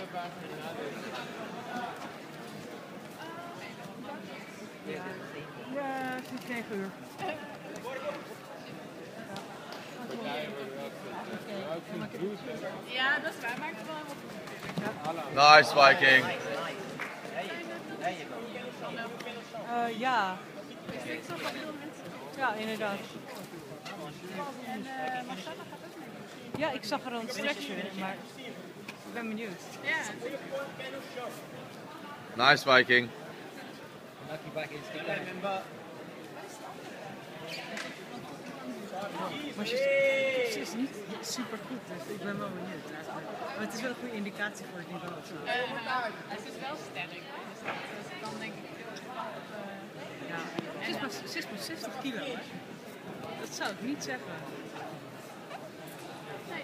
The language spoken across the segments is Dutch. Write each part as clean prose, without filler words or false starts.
Ja, het is 9 uur. Ja, dat is waar, maar ik heb wel wat. Nice, Viking. Ja. Ik zag wel veel mensen. Ja, inderdaad. En Marcella gaat ook mee. Ja, ik zag er al een stretcher, maar ik ben benieuwd. Ja. Nice, Viking. Maar ze is niet super goed, dus ik ben wel benieuwd eigenlijk. Maar het is wel een goede indicatie voor het niveau. Het is wel sterk, dus dat kan denk ik heel Ja, ze is pas 60 kilo, hè? Dat zou ik niet zeggen. Nee.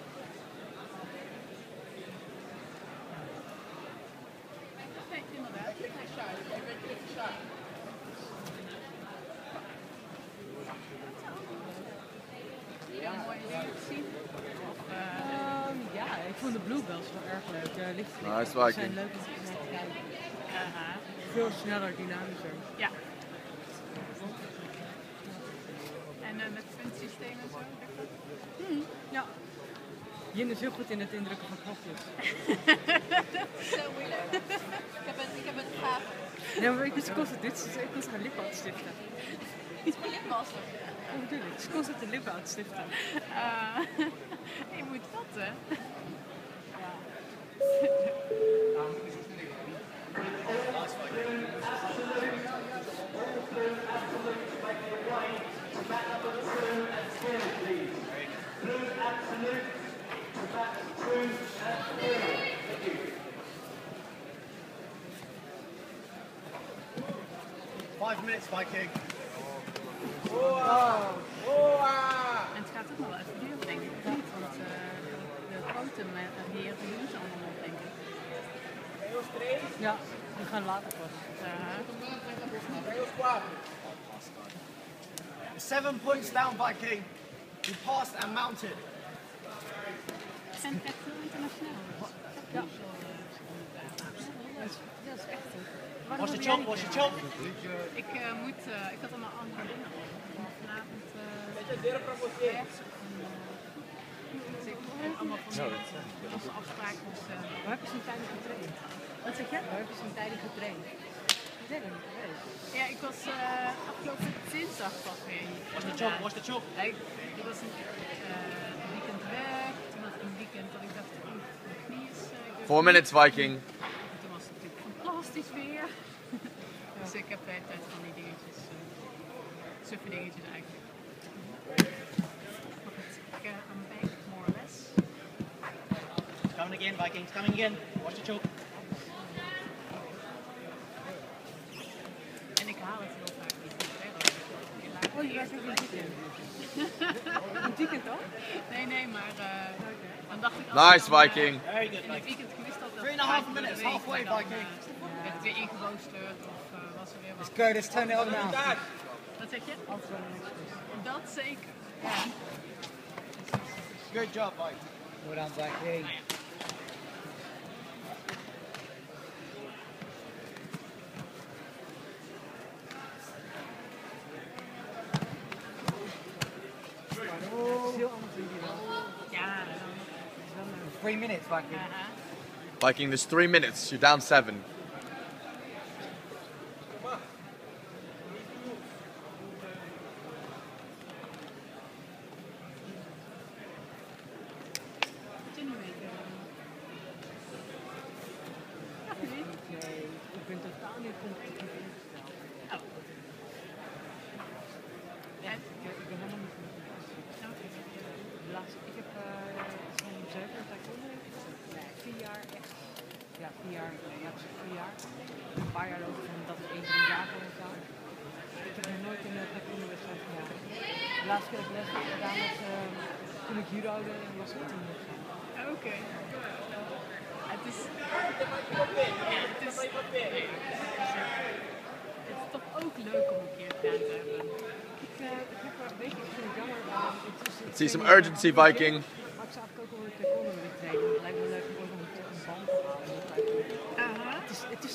Nee, inderdaad. Mooie dingen te zien. Ja, ik vond de bluebells wel erg leuk. De lichtingen Nice, zijn Viking. leuk om te kijken. Veel sneller, dynamischer. Ja. En met puntsysteem en zo. Ja. Jin is heel goed in het indrukken van knopjes. Zo moeilijk. Ik heb een gaaf. Ja, maar ik kost het dit. Ik kost haar lippen uitstiften. Iets voor lipmaster. Hoe bedoel ik? Ze kost het de lippen uitstiften. Je moet vatten. Minutes, Viking. En het gaat ook nog wel even duren, denk ik. Want de grote heren doen ze allemaal nog, denk ik. Ja, die gaan later pas. 7 points down, Viking. You passed and mounted. En echt heel internationaal. Ja. Dat is echt goed. What's the chop? What's the chop? Ik had allemaal andere dingen vanavond rechts en allemaal van onze afspraken. Dus, Waar heb je zo'n tijding getraind? wat zeg je? Waar heb je zo'n tijding getraind? Ik ben er niet geweest. Ja, ik was afgelopen dinsdag pas weer hier. What's the chop? What's the chop? Ik was een weekend weg, toen was ik een weekend dat ik dacht, mijn knie is... 4 minutes, Viking. En toen was het natuurlijk fantastisch weer. Dus ik heb de hele tijd van die dingetjes, suffe dingetjes eigenlijk. Maar goed, I'm back, more or less. It's coming again, Viking. It's coming again. Watch the chop. En ik haal het heel vaak niet. Oh, je werkt ook in het weekend? In het weekend toch? Nee, maar dan dacht ik... Nice, Viking. Very good, In het Viking. weekend gemist had, 3.5 minutes, halfway, Viking. werd het weer ingeroosterd of was er weer wat. Curtis, turn it on now. Wat zeg je? Dat zeker. Good job, Viking. Well done, Viking. Heel anders dan die wel. Ja, 3 minutes, Viking. Viking, there's 3 minutes. You're down 7. Ik ben totaal niet competitief ingesteld. Ik ben helemaal niet competitief. Ik heb zo'n 7 taekwondo gedaan. 4 jaar echt. Ja, 4 jaar. Ja, 4 jaar. Een paar jaar over dat ik 1-3 jaar voor gedaan. Ik heb nog nooit een taekwondo wedstrijd gedaan. De laatste keer dat ik les heb gedaan was toen ik judo'de en was het 10 jaar. Oké. Het is toch ook leuk om een keer gedaan te hebben. Ik heb er een beetje jammer aan. See some urgency, Viking. Maar ik zou eigenlijk ook wel weer taekwondo willen trainen. Het lijkt me leuk om ook een band te halen.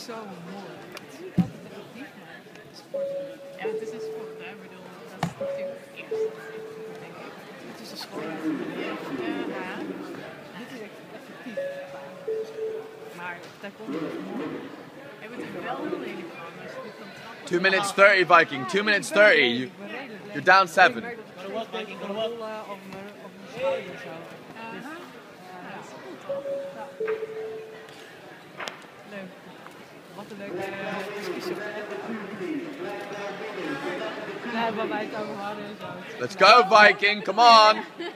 zo mooi. Het is niet altijd effectief, maar sport. Ja, het is een sport, hè. Ik bedoel, dat is natuurlijk het eerste, denk ik. Het is een school. Ja. Dit is echt effectief. Maar taekwondo is mooi. Je moet er wel heel lelijk van als je dit kan trappen. 2 minutes 30, Viking. 2 minutes 30. You're down 7. Ik merk dat ik een beetje kan rollen op mijn schouder en zo. Dus, Ja, dat is goed toch? leuk. Wat een leuke discussie. Ja, waar wij het over hadden en zo. Let's go, Viking. Come on.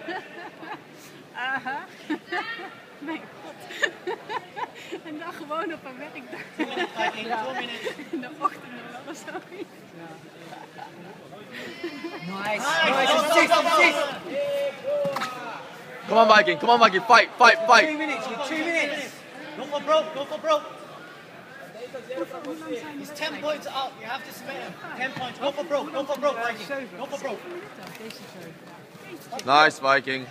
Aha. Mijn god. En dan gewoon op een werkdag. 2 minutes, Viking. 2 minutes. In de ochtend of zo. Nice. Nice. Come on, Viking. Come on, Viking. Fight, fight, 2 fight. minutes. You're 2 minutes. Go for broke. Go for broke. He's 10 points up. You have to submit him. 10 points. Go for broke. Go for broke, Viking. Go for broke. Deze is Nice, Viking.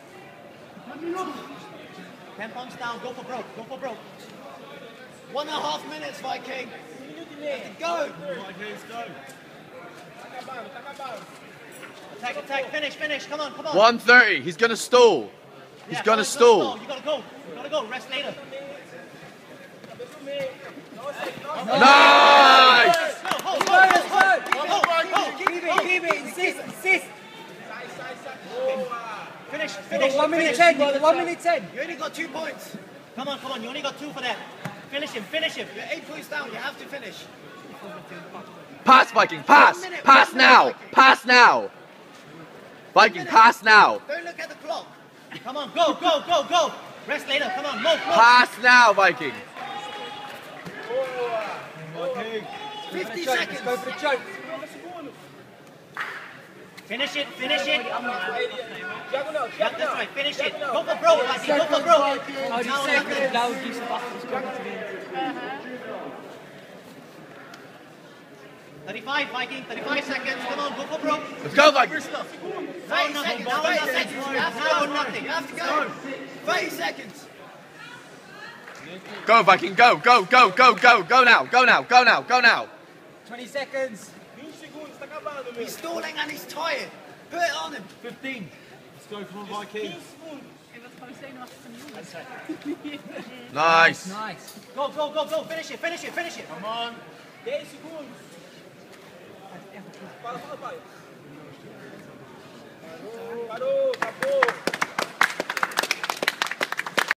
10 points down. Go for broke. Go for broke. 1.5 minutes, Viking. Go. Attack, attack. Finish, finish. Come on, come on. 130. He's gonna stall. He's Yeah, gonna go, stall. You gotta go. You gotta go. Rest later. Nice. No, hold. Keep it. Insist. Finish. 1 minute 10, 1 minute 10. You only got 2 points. Come on. You only got 2 for that. Finish him. You're 8 points down. You have to finish. Pass, Viking. Pass. Pass now. Pass now. Viking, pass now. Don't look at the clock. Come on, go. Rest later. Come on, move. Pass now, Viking. 50 seconds. Go for the choke. Finish it. Yeah, that's right. Finish it. Go for broke, Viking. Go for broke. Oh, die second blauw die staat achter, dus kan niet winnen. 35, Viking. 35 seconds. Come on, go for broke. Let's go, Viking. Now nothing. Now nothing. You have to go. 30 seconds. Go, Viking. Go. Go now. 20 seconds. He's stalling and he's tired. Put it on him. 15. Let's go for Viking. Je wordt gewoon zenuwachtig van die jongens. Nice. Nice. Go. Finish it. Come on. 10 seconden. Parou.